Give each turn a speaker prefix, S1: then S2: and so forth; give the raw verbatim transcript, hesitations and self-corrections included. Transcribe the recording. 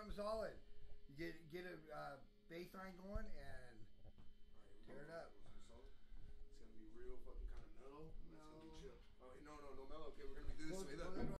S1: something solid. You get get a uh, bass line going and
S2: right,
S1: tear it up.
S2: It's gonna be real fucking kind of mellow. No. It's gonna be chill. Oh no no no mellow. Okay, we're gonna be doing this way. Look.